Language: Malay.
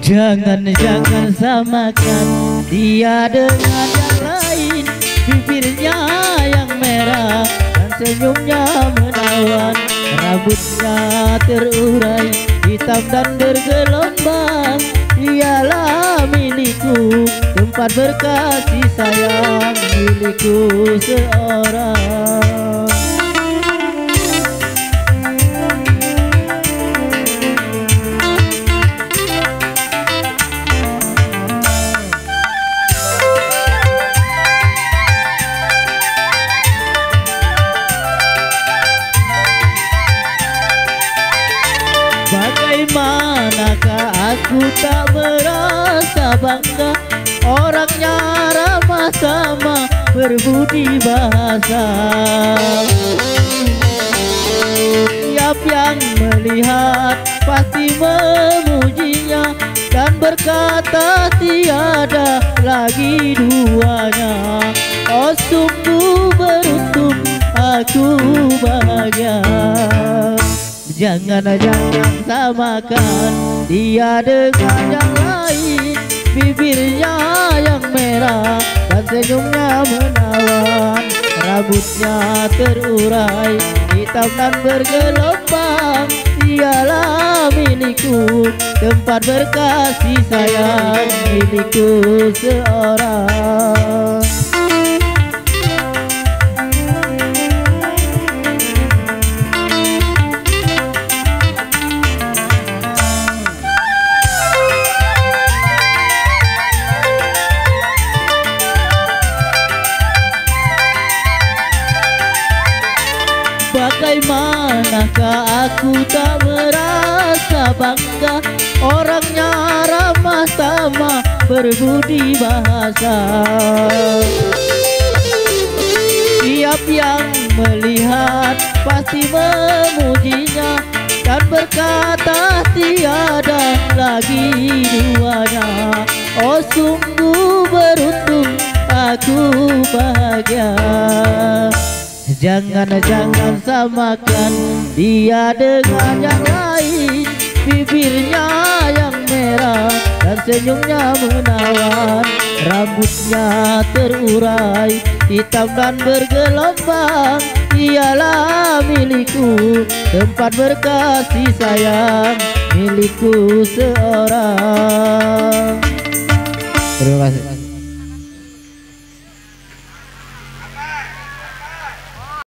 Jangan samakan dia dengan yang lain. Bibirnya yang merah dan senyumnya menawan. Rambutnya terurai, hitam dan bergelombang. Dialah milikku, tempat berkasih sayang, milikku seorang. Bagaimanakah aku tak merasa bangga, orangnya ramah sama, berbudi bahasa. Siap yang melihat pasti memujinya dan berkata tiada lagi duanya. Oh sungguh beruntung, aku bahagia. Jangan samakan dia dengan yang lain. Bibirnya yang merah dan senyumnya menawan. Rambutnya terurai, hitam dan bergelombang. Dialah milikku, tempat berkasih sayang, milikku seorang. Bagaimanakah aku tak merasa bangga, orangnya ramah tamah, berbudi bahasa. Siap yang melihat pasti memujinya dan berkata tiada lagi duanya. Oh sungguh beruntung, aku bahagia. Jangan samakan dia dengan yang lain. Bibirnya yang merah dan senyumnya menawan. Rambutnya terurai, hitam dan bergelombang. Dialah milikku, tempat berkasih sayang, milikku seorang. Terima kasih.